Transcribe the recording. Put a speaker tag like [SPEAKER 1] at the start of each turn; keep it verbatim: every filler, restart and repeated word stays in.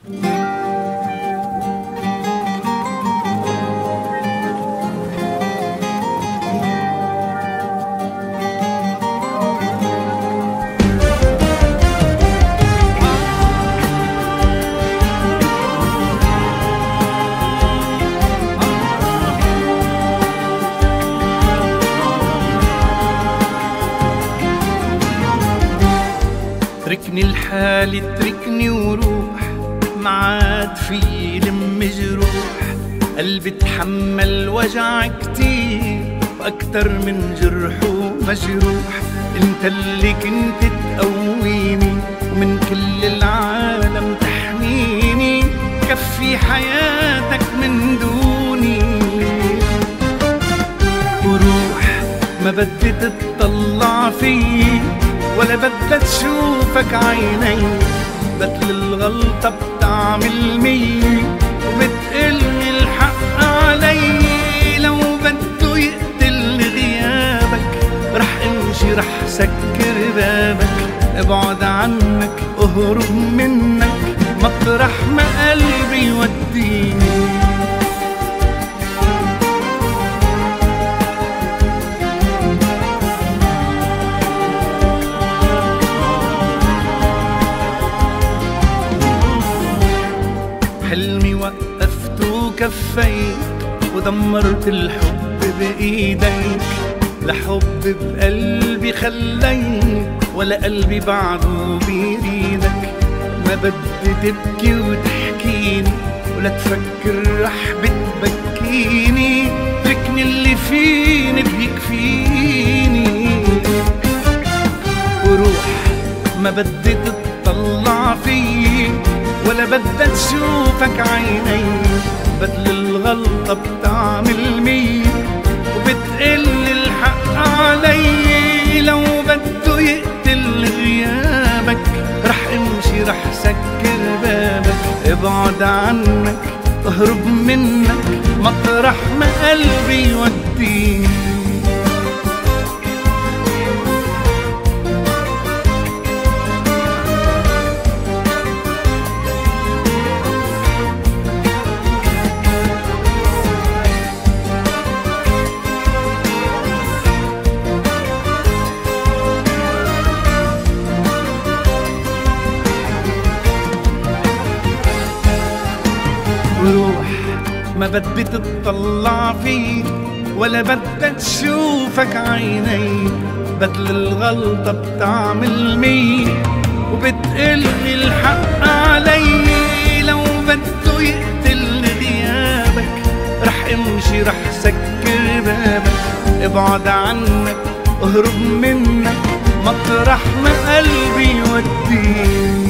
[SPEAKER 1] اتركني لحالي اتركني وروح، معاد في لم جروح، قلبي تحمل وجع كتير واكتر من جرح ومجروح. انت اللي كنت تقويني ومن كل العالم تحميني، كفي حياتك من دوني. وروح ما بدي تطلع فيي ولا بدها تشوفك عيني، بدل الغلطة بتعمل مية وبتقلي الحق علي. لو بده يقتل غيابك رح امشي رح سكر بابك، ابعد عنك اهرب منك مطرح ما قلبي يوديني. حلمي وقفت وكفيت ودمرت الحب بإيديك، لا حب بقلبي خليك ولا قلبي بعده بيريدك. ما بدي تبكي وتحكيني ولا تفكر رح بتبكيني، اتركني اللي فيني بيكفيني. وروح ما بدي تطلع فيي ولا بدها تشوفك عيني، بدل الغلطة بتعمل مية وبتقلي الحق علي. لو بده يقتل غيابك رح امشي رح سكر بابك، ابعد عنك اهرب منك مطرح ما قلبي يوديني. وروح ما بدي تطلع فيك ولا بدها تشوفك عيني، بدل الغلطة بتعمل مية وبتقلي الحق علي. لو بده يقتل غيابك رح امشي رح سكر بابك، ابعد عنك اهرب منك مطرح ما قلبي يوديني.